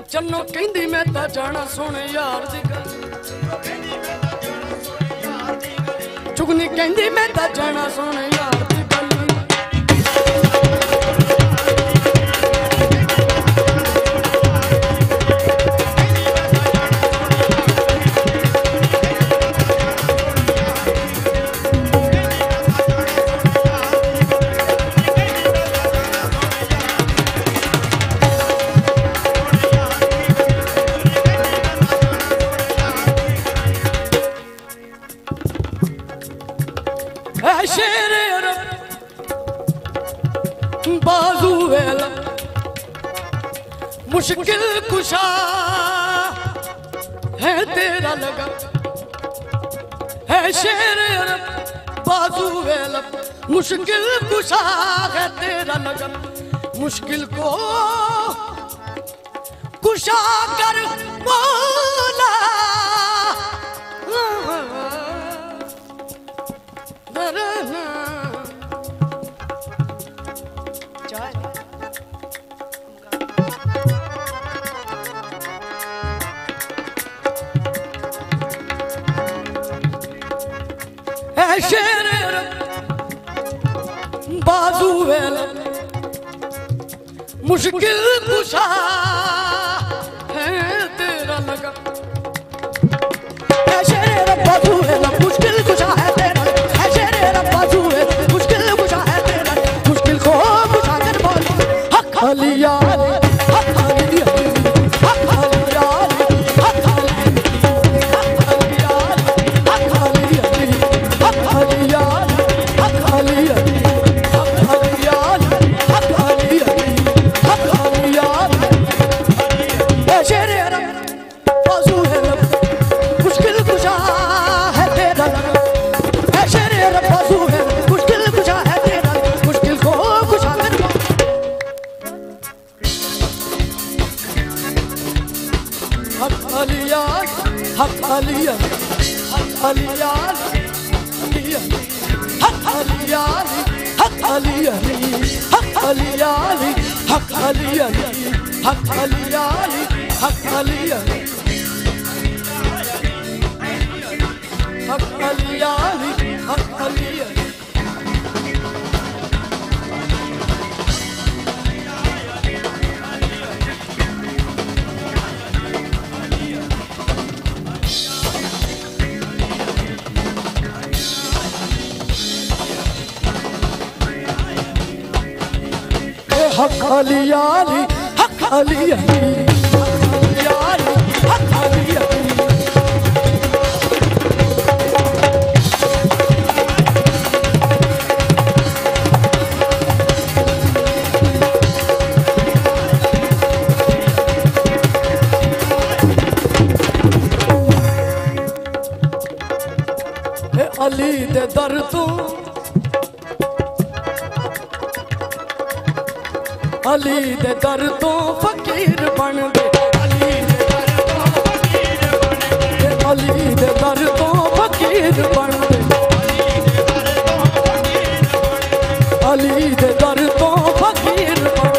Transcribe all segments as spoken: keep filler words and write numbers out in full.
चन्नो कहंदी मैं ता जाना सोने यार दी गल चुगनी कहंदी मैं ता जाना सोने यार दी गल बाजू वेला मुश्किल कुशा है तेरा लगा है शेर बाजू वेला मुश्किल कुशा है तेरा लगा मुश्किल को कुशा कर मौला शेर बाजू वेला मुश्किल कुशा है तेरा लगा है शेर बाजू वेला मुश्किल कुशा है तेरा है शेर बाजू वेला मुश्किल कुशा है तेरा मुश्किल को कुशा कर बोल हक अलिया हक अलिया हक अलिया हक अलिया हक अलिया हक अलिया हक अलिया हक अलिया हक अलिया हक अलिया ए शेर बाजू है मुश्किल कुशा है तेरा ए शेर बाजू है मुश्किल कुशा है तेरा मुश्किल को कुशा कर हक अलिया हक अलिया हक अलिया हक अलिया हक अलिया हक अलिया हक अलिया हक अलिया हक अलिया हक अलिया हक अलिया हक अलिया हक अलिया हक अलिया अली दे दर तू अली दे दर तो फकीर बन दे अली दे दर तो फकीर बन दे अली दे दर तो फकीर बन दे अली दे दर तो फकीर बन दे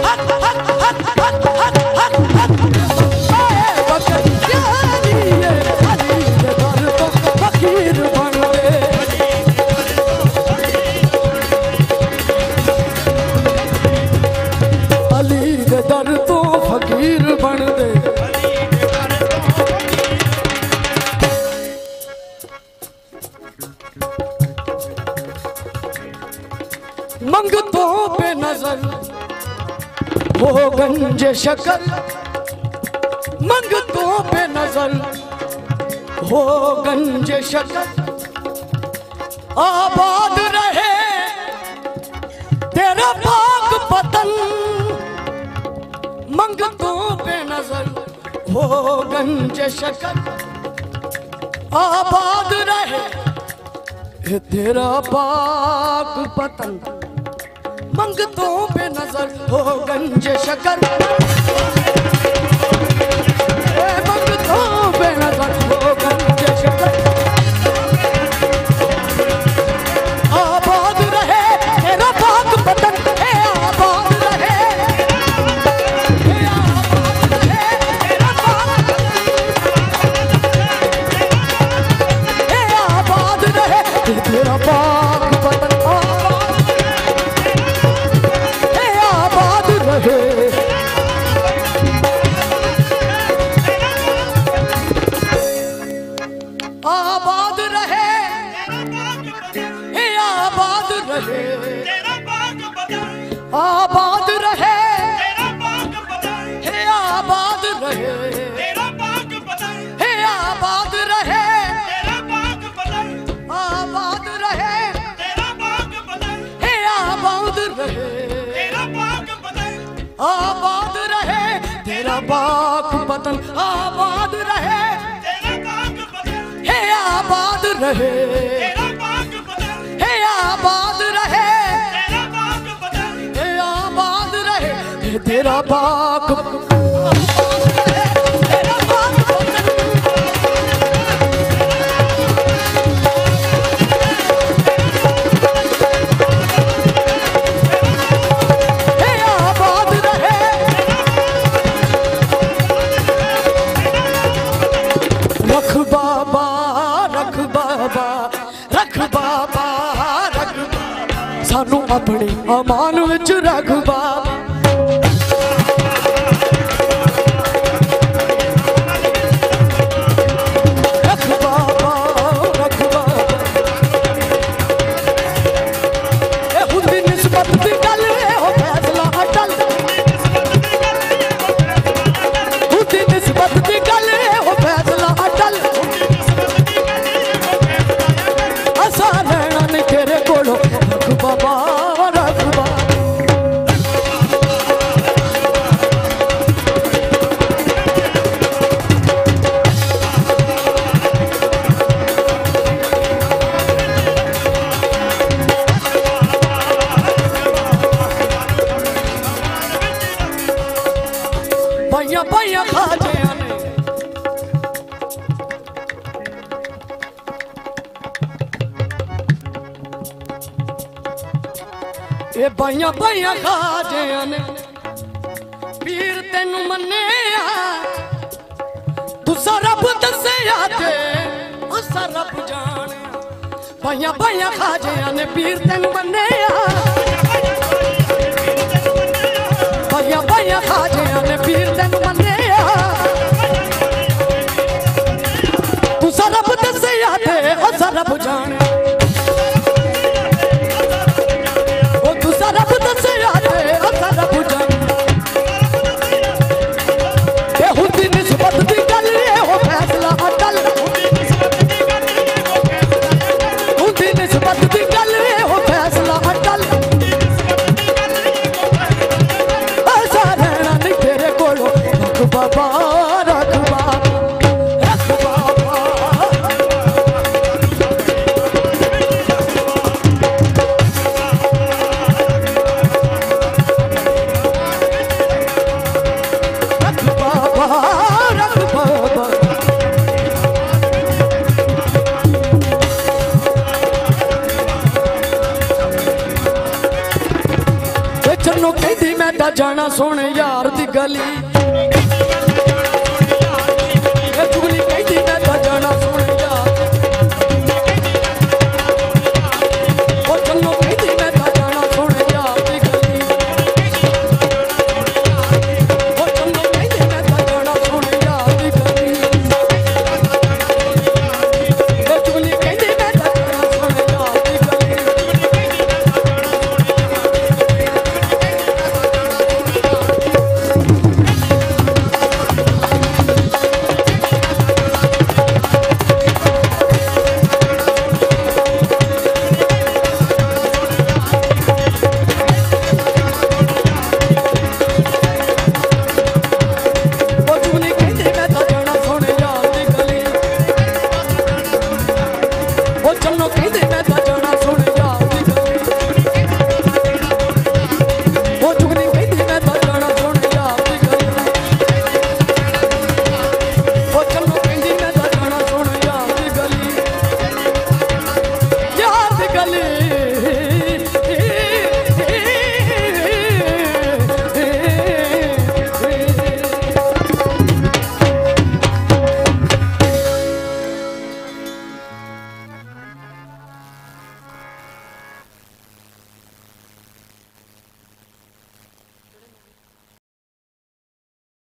मंगतों पे नजर हो गंजे शक्ल, मंगतों पे नजर हो गंजे शक्ल, आबाद रहे तेरा पाक पतन। मंगतों पे नजर हो गंजे शक्ल, आबाद रहे तेरा पाक पतन। मंगतों पे नजर हो गंजे शक्ल, मंगतों पे नजर हो गंजे शक्ल, आबाद रहे तेरा पाक पतन। हे आबाद रहे, हे आबाद रहे तेरा पाक पतन, हे आबाद रहे तेरा पाक पतन, आबाद रहे। आबाद रहे, हे आबाद रहे, आबाद रहे, हे आबाद रहे, हे आबाद रहे, आबाद रहे, हे आबाद रहे, आबाद रहे तेरा पाक पतन, आबाद रहे, हे आबाद रहे, हे आबाद रहे, हे आबाद रहे तेरा पाक सानू अपने अमान विच रख बाबा। रख बाबा, रख बाबा, ए हुंदी निस्बत दी गल हो फैसला अटल, हुंदी निस्बत दी गल हो फैसला अटल। असा रहना नहीं तेरे कोलो, रख बाबा, रख बाबा। भैया भैया खाजियां ने ए भैया भैया खाजियां ने पीर तेनू मन्निया, तुसा रब दस्सिया ते असा रब जानिया। भैया भैया खाजियां ने पीर तेनू मन्निया, भैया भैया खाजियां ने पीर तेनू मन्निया, तुसा रब दस्सिया ते असा रब जानिया। रब दस्सिया ते असा रब जानिया, ए हुंदी निस्बत दी गल हो फैसला अटल, हुंदी निस्बत दी गल हो फैसला अटल। ऐसा रहना नहीं तेरे कोलो, जाना सुन यार दी गली